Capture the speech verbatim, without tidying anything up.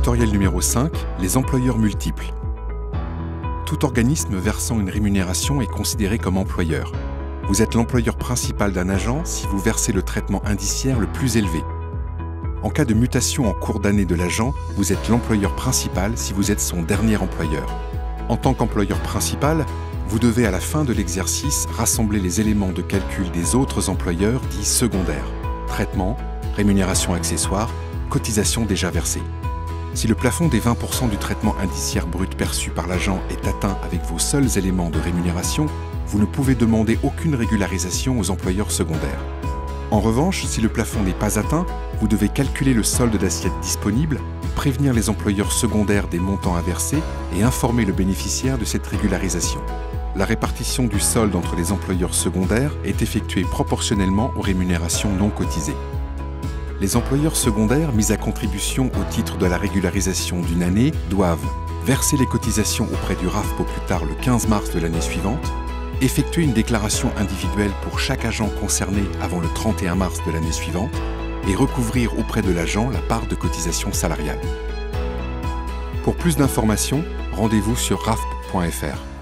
Tutoriel numéro cinq, les employeurs multiples. Tout organisme versant une rémunération est considéré comme employeur. Vous êtes l'employeur principal d'un agent si vous versez le traitement indiciaire le plus élevé. En cas de mutation en cours d'année de l'agent, vous êtes l'employeur principal si vous êtes son dernier employeur. En tant qu'employeur principal, vous devez à la fin de l'exercice rassembler les éléments de calcul des autres employeurs dits secondaires. Traitement, rémunération accessoire, cotisation déjà versée. Si le plafond des vingt pour cent du traitement indiciaire brut perçu par l'agent est atteint avec vos seuls éléments de rémunération, vous ne pouvez demander aucune régularisation aux employeurs secondaires. En revanche, si le plafond n'est pas atteint, vous devez calculer le solde d'assiette disponible, prévenir les employeurs secondaires des montants à verser et informer le bénéficiaire de cette régularisation. La répartition du solde entre les employeurs secondaires est effectuée proportionnellement aux rémunérations non cotisées. Les employeurs secondaires mis à contribution au titre de la régularisation d'une année doivent verser les cotisations auprès du R A F P au plus tard le quinze mars de l'année suivante, effectuer une déclaration individuelle pour chaque agent concerné avant le trente et un mars de l'année suivante et recouvrir auprès de l'agent la part de cotisation salariale. Pour plus d'informations, rendez-vous sur rafp point F R.